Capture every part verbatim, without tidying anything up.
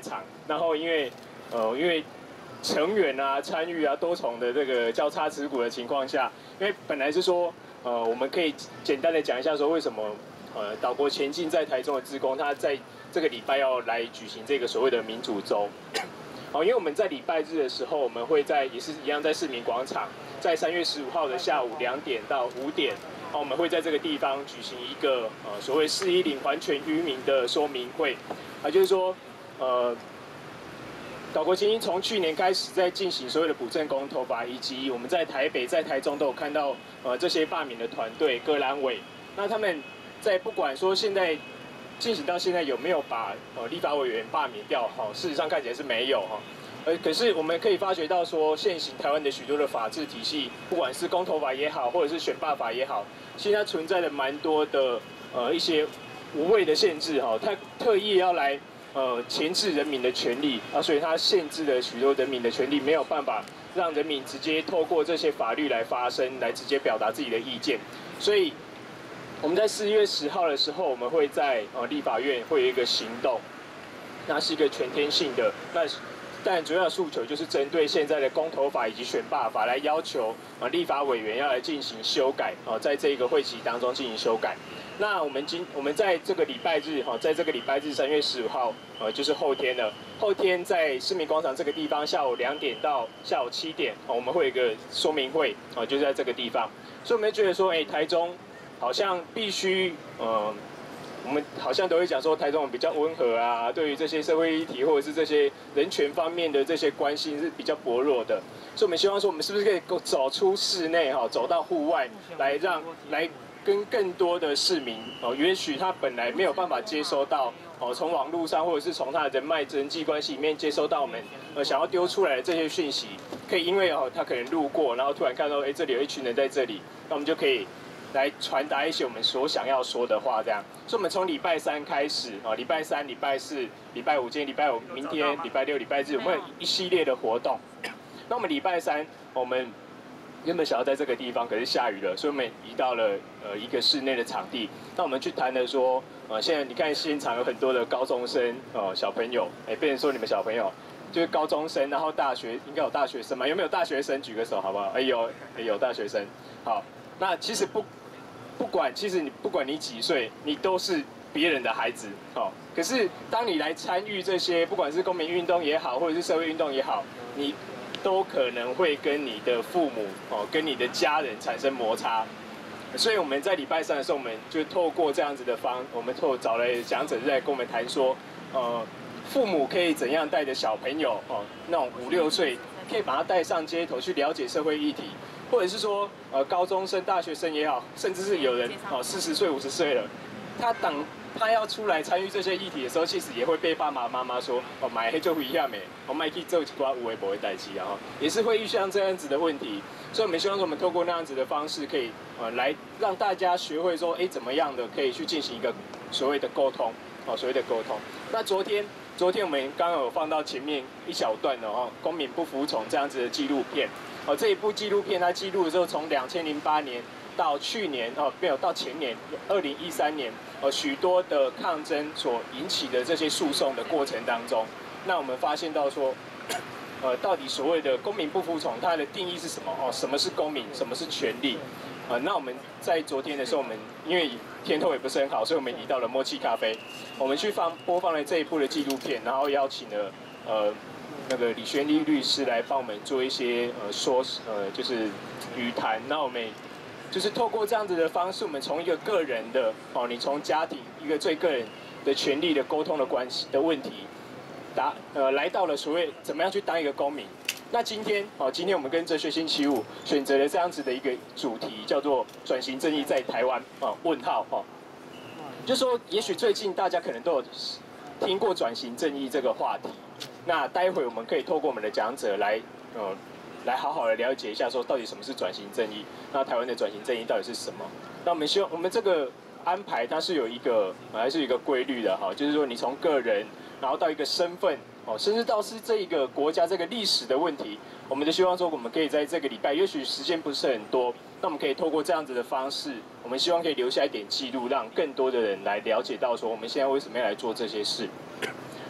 场，然后因为呃因为成员啊参与啊多重的这个交叉持股的情况下，因为本来是说呃我们可以简单的讲一下说为什么呃岛国前进在台中的志工他在这个礼拜要来举行这个所谓的民主周。哦，因为我们在礼拜日的时候，我们会在也是一样在市民广场，在三月十五号的下午两点到五点，哦，我们会在这个地方举行一个呃所谓四一零还权于民的说明会，啊，就是说，呃，岛国前进从去年开始在进行所谓的补正公投法，以及我们在台北、在台中都有看到呃这些罢免的团队、各蓝委，那他们在不管说现在。进行到现在有没有把呃立法委员罢免掉？哈、哦，事实上看起来是没有哈。呃，可是我们可以发觉到说，现行台湾的许多的法治体系，不管是公投法也好，或者是选罢法也好，现在存在了蛮多的呃一些无谓的限制哈。他特意要来呃钳制人民的权利啊，所以他限制了许多人民的权利，没有办法让人民直接透过这些法律来发声，来直接表达自己的意见，所以。我们在四月十号的时候，我们会在呃立法院会有一个行动，那是一个全天性的。那但主要的诉求就是针对现在的公投法以及选罢法来要求呃立法委员要来进行修改哦、呃，在这个会期当中进行修改。那我们今我们在这个礼拜日哈、呃，在这个礼拜日三月十五号呃就是后天了，后天在市民广场这个地方下午两点到下午七点、呃，我们会有一个说明会哦、呃，就是在这个地方。所以我们觉得说，哎，台中。好像必须，呃，我们好像都会讲说台中比较温和啊，对于这些社会议题或者是这些人权方面的这些关心是比较薄弱的，所以我们希望说，我们是不是可以走出室内哈，走到户外，来让来跟更多的市民哦，也许他本来没有办法接收到哦，从网络上或者是从他的人脉人际关系里面接收到我们呃想要丢出来的这些讯息，可以因为哦他可能路过，然后突然看到哎这里有一群人在这里，那我们就可以。来传达一些我们所想要说的话，这样。所以，我们从礼拜三开始，啊，礼拜三、礼拜四、礼拜五，今天礼拜五，明天礼拜六、礼拜日，我们有一系列的活动。那我们礼拜三，我们原本想要在这个地方，可是下雨了，所以我们移到了呃一个室内的场地。那我们去谈的说，呃，现在你看现场有很多的高中生，呃，小朋友，哎，变成说你们小朋友。就是高中生，然后大学应该有大学生嘛？有没有大学生？举个手好不好？哎有，哎有大学生。好，那其实不。不管，其实你不管你几岁，你都是别人的孩子，哦。可是当你来参与这些，不管是公民运动也好，或者是社会运动也好，你都可能会跟你的父母，哦，跟你的家人产生摩擦。所以我们在礼拜三的时候，我们就透过这样子的方，我们透找了讲者在跟我们谈说，呃，父母可以怎样带着小朋友，哦，那种五六岁，可以把他带上街头去了解社会议题。或者是说，呃，高中生、大学生也好，甚至是有人哦，四十岁、五十岁了，他等他要出来参与这些议题的时候，其实也会被爸爸妈妈说，哦，买黑就不一样没，我买去做几挂无为不会代替啊，也是会遇上这样子的问题。所以我们希望说，我们透过那样子的方式，可以呃来让大家学会说，哎，怎么样的可以去进行一个所谓的沟通，哦，所谓的沟通。那昨天，昨天我们刚刚有放到前面一小段的哦，公民不服从这样子的纪录片。哦，这一部纪录片它记录的时候，从两千零八年到去年哦，没有到前年二零一三年，呃，许多的抗争所引起的这些诉讼的过程当中，那我们发现到说，呃，到底所谓的公民不服从，它的定义是什么？哦，什么是公民？什么是权利？呃，那我们在昨天的时候，我们因为天候也不是很好，所以我们移到了默契咖啡，我们去放播放了这一部的纪录片，然后邀请了呃。那个李轩利律师来帮我们做一些呃说呃就是语谈，那我们就是透过这样子的方式，我们从一个个人的哦，你从家庭一个最个人的权利的沟通的关系的问题，达呃来到了所谓怎么样去当一个公民。那今天哦，今天我们跟哲学星期五选择了这样子的一个主题，叫做转型正义在台湾哦问号哦，就说也许最近大家可能都有听过转型正义这个话题。那待会我们可以透过我们的讲者来，呃，来好好的了解一下，说到底什么是转型正义？那台湾的转型正义到底是什么？那我们希望我们这个安排它是有一个，还是有一个规律的哈，就是说你从个人，然后到一个身份，哦，甚至到是这一个国家这个历史的问题，我们就希望说我们可以在这个礼拜，也许时间不是很多，那我们可以透过这样子的方式，我们希望可以留下一点记录，让更多的人来了解到说我们现在为什么要来做这些事。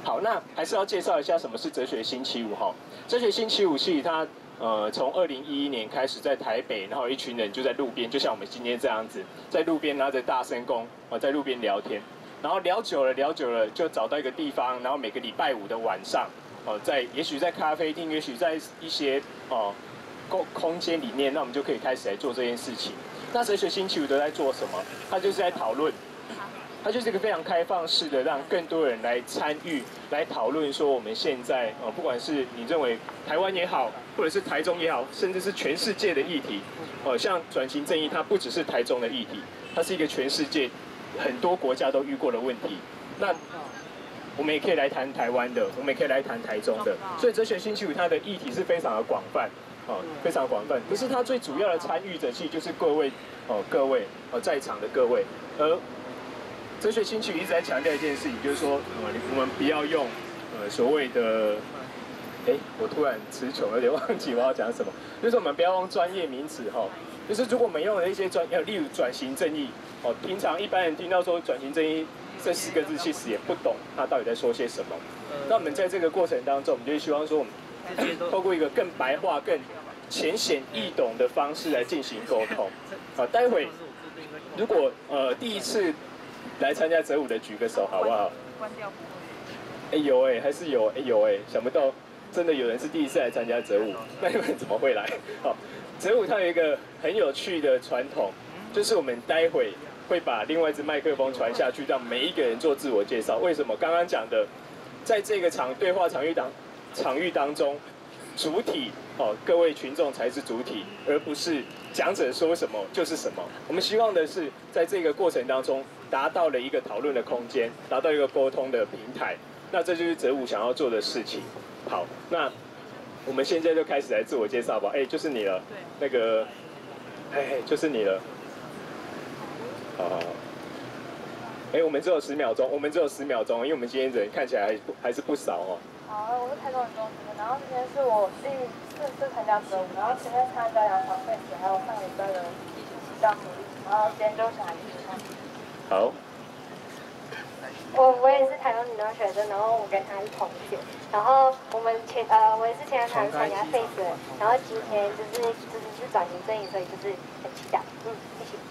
好，那还是要介绍一下什么是哲学星期五哈。哲学星期五系它呃从二零一一年开始在台北，然后一群人就在路边，就像我们今天这样子，在路边拿着大声公，呃在路边聊天，然后聊久了聊久了就找到一个地方，然后每个礼拜五的晚上，哦、呃、在也许在咖啡厅，也许在一些哦空空间里面，那我们就可以开始来做这件事情。那哲学星期五都在做什么？它就是在讨论。它就是一个非常开放式的，让更多人来参与、来讨论说我们现在呃，不管是你认为台湾也好，或者是台中也好，甚至是全世界的议题，呃，像转型正义，它不只是台中的议题，它是一个全世界很多国家都遇过的问题。那我们也可以来谈台湾的，我们也可以来谈台中的。所以哲学星期五它的议题是非常的广泛，哦、呃，非常广泛。可是它最主要的参与者，其实就是各位哦、呃，各位哦、呃，在场的各位，而哲学星期五一直在强调一件事情，就是说，呃，我们不要用，呃，所谓的，哎，我突然词穷，有点忘记我要讲什么。就是我们不要用专业名词哈，就是如果我们用了一些专，呃，例如转型正义，哦，平常一般人听到说转型正义这四个字，其实也不懂它到底在说些什么。那我们在这个过程当中，我们就希望说，我们透过一个更白话、更浅显易懂的方式来进行沟通。好，待会如果呃第一次来参加哲舞的举个手好不好？关掉不会。哎有哎，还是有哎有哎，想不到真的有人是第一次来参加哲舞，那你们怎么会来？好，哲舞它有一个很有趣的传统，就是我们待会会把另外一支麦克风传下去，让每一个人做自我介绍。为什么？刚刚讲的，在这个场对话场域当场域当中，主体哦，各位群众才是主体，而不是讲者说什么就是什么。我们希望的是，在这个过程当中，达到了一个讨论的空间，达到一个沟通的平台。那这就是哲舞想要做的事情。好，那我们现在就开始来自我介绍吧。哎，就是你了。那个，哎，就是你了。好好好。哎，我们只有十秒钟，我们只有十秒钟，因为我们今天人看起来还不还是不少哦。 好，我是台中人中心的，然后今天是我第四次参加哲舞，然后前面参加两场费时，还有上礼拜的一起西藏努力，然后今天就想来一起看。 好。 我我也是台中女中学生，然后我跟她是同学，然后我们前呃我也是前两场参加费时，然后今天就是就是是转型正义，所以就是很期待，嗯，谢谢。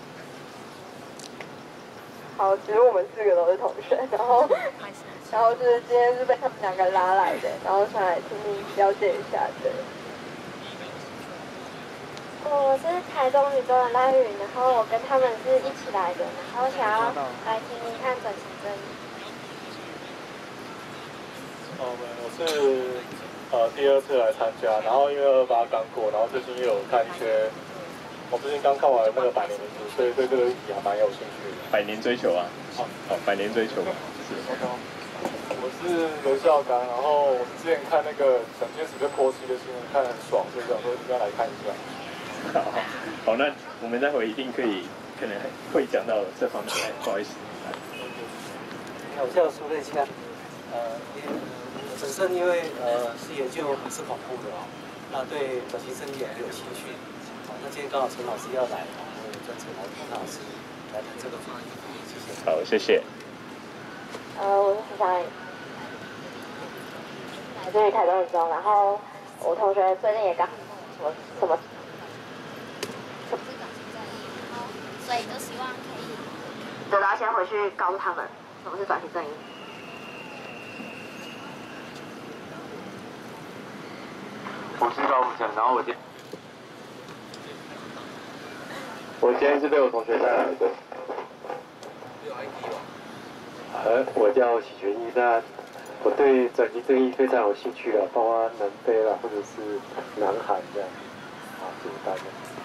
好，其实我们四个都是同学，然后然后就是今天是被他们两个拉来的，然后想来听听了解一下的。我是台中女中的赖云，然后我跟他们是一起来的，然后想要来听听看转型正义。 哦，我是呃第二次来参加，然后因为二八刚过，然后最近又有看一些，我最近刚看完那个百年民主，所以对这个议题还蛮有兴趣的。 百年追求啊，好，好，百年追求嘛，是。 我是刘孝刚，然后我之前看那个蒋介石被泼漆的新闻，看得很爽，所以想说应该来看一下。 好，好，那我们待会一定可以，可能会讲到这方面，不好意思。 我叫苏瑞佳，呃，本身因为呃是研究核式恐怖的哦，那对转型正义也很有兴趣。好，那今天刚好陈老师要来，我们跟陈老陈老师来谈这个话题，谢谢。 好，谢谢。 呃，我是十三，来自于台中女中，然后我同学最近也刚什么什么。 所以就希望可以， 对，然后先回去告诉他们什么是转型正义。 我是高富城，然后我今我今天是被我同学带来的。有 I D 吗？呃，我叫许全一，那我对转型正义非常有兴趣了，包括南非啦，或者是南韩这样。好，谢谢大家。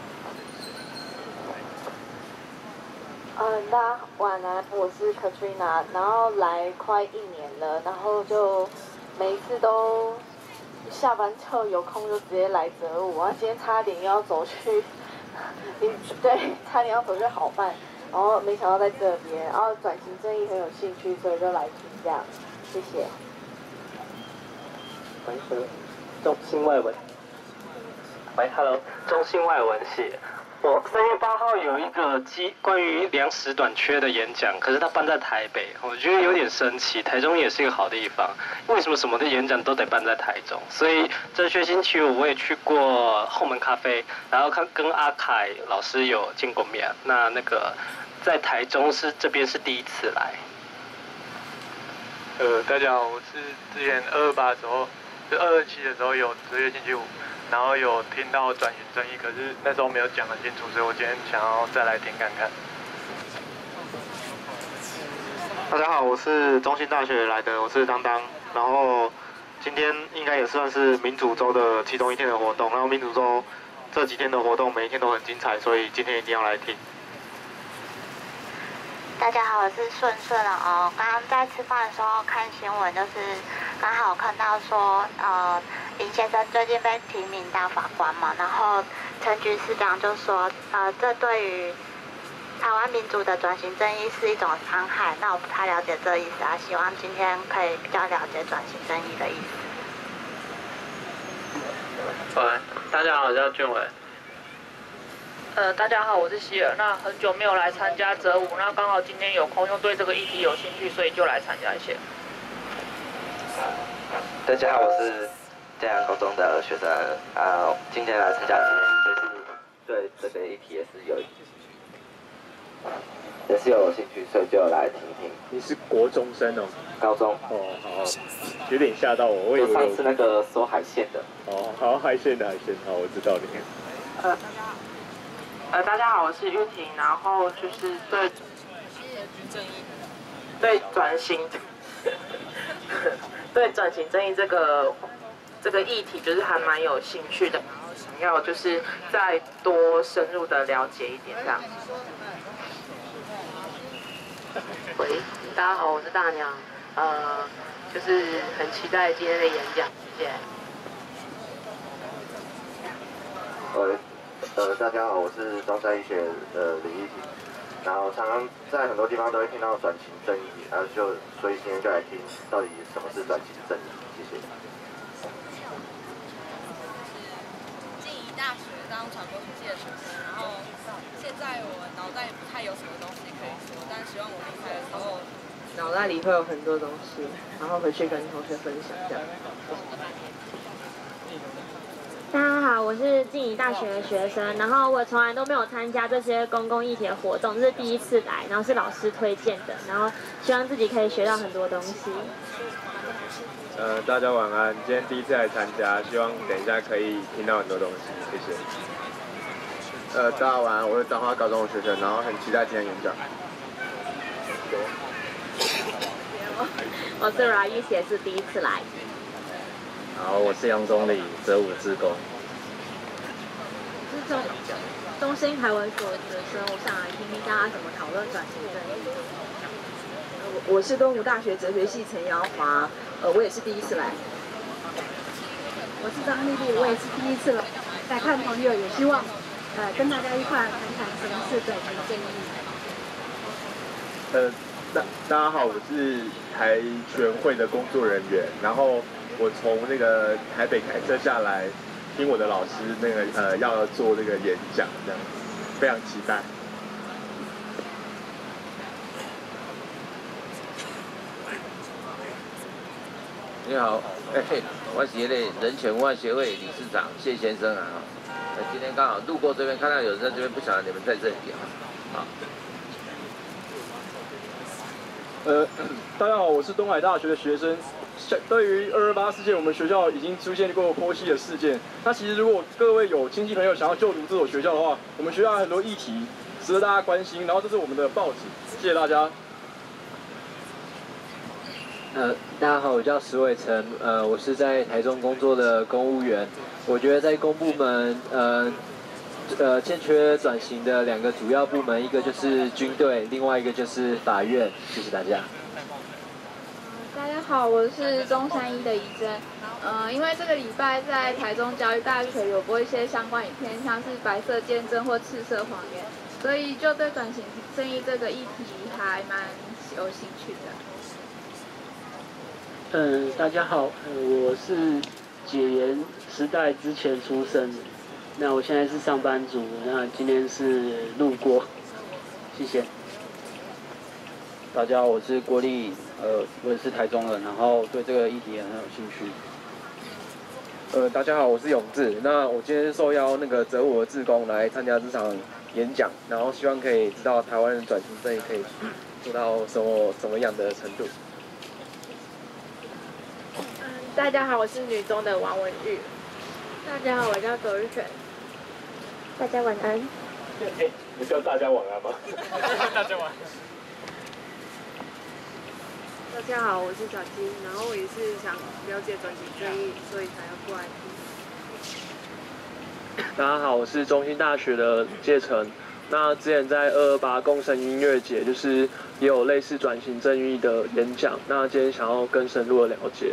嗯，大家晚安，我是 Katrina， 然后来快一年了，然后就每一次都下班之后有空就直接来哲舞，然后今天差点要走去，对，差点要走去好办，然后没想到在这边，然后转型正义很有兴趣，所以就来听这样，谢谢。 喂，中心外文。喂 ，Hello，中心外文系。 我三月八号有一个机关于粮食短缺的演讲，可是它办在台北，我觉得有点神奇。台中也是一个好地方，为什么什么的演讲都得办在台中？所以这学星期五我也去过后门咖啡，然后看跟阿凯老师有见过面。那那个在台中是这边是第一次来。 呃，大家好，我是之前二二八的时候，就二二七的时候有职业星期五。然后有听到转型正义，可是那时候没有讲很清楚，所以我今天想要再来听看看。 大家好，我是中兴大学来的，我是当当。然后今天应该也算是民主周的其中一天的活动，然后民主周这几天的活动每一天都很精彩，所以今天一定要来听。 大家好，我是顺顺哦。刚刚在吃饭的时候看新闻，就是刚好看到说，呃，林先生最近被提名当法官嘛，然后陈局市长就说，呃，这对于台湾民主的转型正义是一种伤害。那我不太了解这意思啊，希望今天可以比较了解转型正义的意思。喂，大家好，我叫俊伟。 呃，大家好，我是希尔。那很久没有来参加折舞，那刚好今天有空，又对这个议题有兴趣，所以就来参加一些。 大家好，我是建阳高中的学生啊，今天来参加这个，对这个议题也是有，也是有兴趣，所以就来听听。 你是国中生哦？ 高中。 哦，好，有点吓到我，我以为上次那个收海鲜的。 哦，好，海鲜的海鲜，好，我知道你。 呃。呃，大家好，我是玉婷，然后就是对对转型，对转型正义这个这个议题，就是还蛮有兴趣的，然后想要就是再多深入的了解一点这样。 喂，大家好，我是大娘，呃，就是很期待今天的演讲，谢谢。 呃。呃，大家好，我是中山医学呃李一婷，然后常常在很多地方都会听到转型正义，然后就所以今天就来听到底什么是转型正义，谢谢。 静宜大学当传播系的学生，然后现在我脑袋不太有什么东西可以说，但希望我离开的时候， 脑袋里会有很多东西，然后回去跟同学分享这样。 大家好，我是静宜大学的学生，然后我从来都没有参加这些公共议题的活动，这是第一次来，然后是老师推荐的，然后希望自己可以学到很多东西。 呃，大家晚安，今天第一次来参加，希望等一下可以听到很多东西，谢谢。 呃，大家晚安，我是彰化高中的学生，然后很期待今天演讲。 我是阮玉姐，是第一次来。 好，我是杨宗理，折舞志工。 是中中兴台文所的学生，我想来听听大家怎么讨论转型正义。 我是东吴大学哲学系陈瑶华，呃，我也是第一次来。 我是张丽丽，我也是第一次来来看朋友，也希望呃跟大家一块谈谈什么是转型正义。 呃，大大家好，我是台全会的工作人员，然后。我从那个台北开车下来，听我的老师那个呃要做那个演讲，这样非常期待。 你好，哎、欸，我是那人权文化协会理事长谢先生啊。呃，今天刚好路过这边，看到有人在这边，不晓得你们在这里啊。好。 呃，大家好，我是东海大学的学生。对于二二八事件，我们学校已经出现过剖析的事件。那其实如果各位有亲戚朋友想要就读这所学校的话，我们学校有很多议题值得大家关心。然后这是我们的报纸，谢谢大家。 呃，大家好，我叫石伟成，呃，我是在台中工作的公务员。我觉得在公部门，呃，呃，欠缺转型的两个主要部门，一个就是军队，另外一个就是法院。谢谢大家。 大家好，我是中山一的怡珍。呃，因为这个礼拜在台中教育大学有播一些相关影片，像是白色见证或赤色谎言，所以就对转型正义这个议题还蛮有兴趣的。 嗯，大家好，我是解严时代之前出生， 那我现在是上班族，那今天是路过，谢谢。 大家好，我是郭立，呃，我也是台中人，然后对这个议题也很有兴趣。 呃，大家好，我是永志。那我今天受邀那个泽武的志工来参加这场演讲，然后希望可以知道台湾人转型正义可以做到什么什么样的程度。 嗯，大家好，我是女中的王文玉。大家好，我叫左日璇。 大家晚安。 哎，你叫大家晚安吗？ 大家晚安。 大家好，我是小金，然后我也是想了解转型正义，所以才要过来听。 大家好，我是中兴大学的介成。那之前在二二八共生音乐节，就是也有类似转型正义的演讲。那今天想要更深入的了解。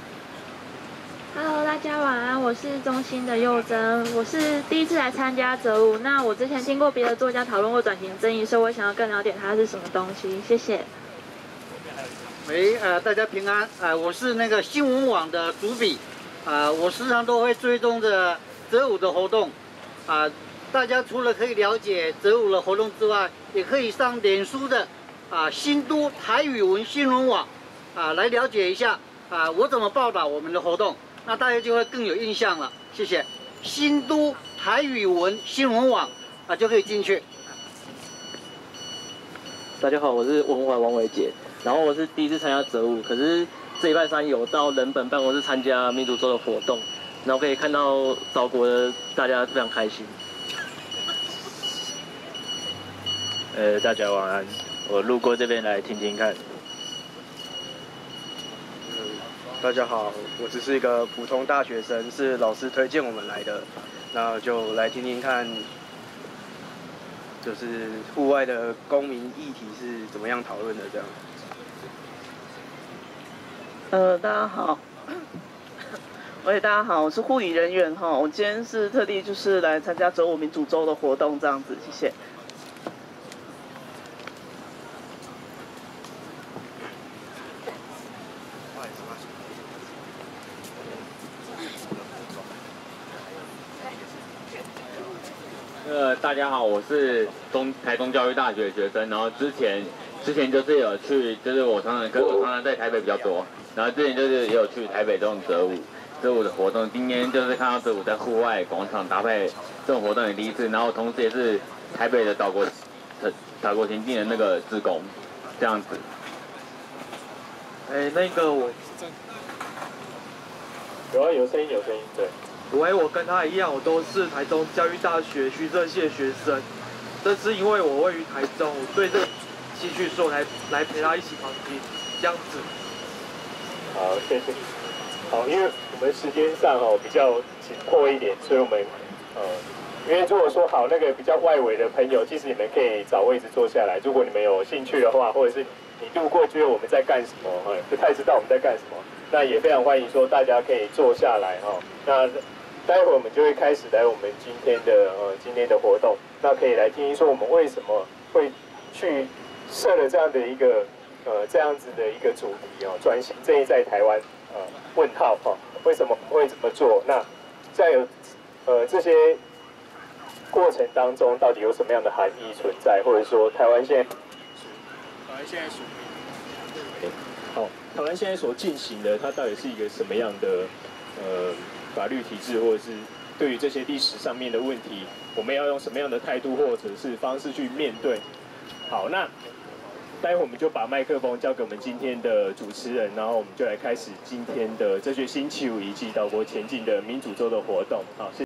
Hello， 大家晚安，我是中兴的佑真，我是第一次来参加泽舞。那我之前听过别的作家讨论过转型正义，所以我想要更了解它是什么东西。谢谢。 喂，呃，大家平安，呃，我是那个新闻网的主笔，啊、呃，我时常都会追踪着泽舞的活动，啊、呃，大家除了可以了解泽舞的活动之外，也可以上脸书的啊、呃、新都台语文新闻网啊、呃、来了解一下啊、呃、我怎么报道我们的活动，那大家就会更有印象了。谢谢。新都台语文新闻网啊、呃、就可以进去。 大家好，我是文怀王伟杰。然后我是第一次参加泽舞，可是这礼拜三有到人本办公室参加民主周的活动，然后可以看到岛国的大家非常开心。 呃，大家晚安，我路过这边来听听看。 嗯，大家好，我只是一个普通大学生，是老师推荐我们来的，那就来听听看，就是户外的公民议题是怎么样讨论的这样。 呃，大家好，喂，大家好，我是护理人员哈，我今天是特地就是来参加泽舞民主周的活动这样子，谢谢。 呃，大家好，我是中台中教育大学学生，然后之前之前就是有去，就是我常常，可是我常常在台北比较多，然后之前就是也有去台北这种泽舞泽舞的活动，今天就是看到泽舞在户外广场搭配这种活动也第一次，然后同时也是台北的岛国岛国田径的那个志工，这样子。 哎，那个我有啊，有声音，有声音，对。 喂，我跟他一样，我都是台中教育大学徐正系的学生。这是因为我位于台中，我对这个兴趣，所以我来来陪他一起旁听，这样子。 好，谢谢。好，因为我们时间上哦比较紧迫一点，所以我们呃，因为如果说好那个比较外围的朋友，其实你们可以找位置坐下来。如果你们有兴趣的话，或者是你路过觉得我们在干什么，哎，不太知道我们在干什么，那也非常欢迎说大家可以坐下来哦。那待会我们就会开始来我们今天的呃今天的活动，那可以来听听说我们为什么会去设了这样的一个呃这样子的一个主题哦，转型正义在台湾呃问号哈、哦，为什么会这么做？那在有呃这些过程当中，到底有什么样的含义存在，或者说台湾现在台湾现在属于好，台湾现在所进行的，它到底是一个什么样的呃？法律体制，或者是对于这些历史上面的问题，我们要用什么样的态度或者是方式去面对？好，那待会我们就把麦克风交给我们今天的主持人，然后我们就来开始今天的这学星期五以及岛国前进的民主周的活动。好，谢谢。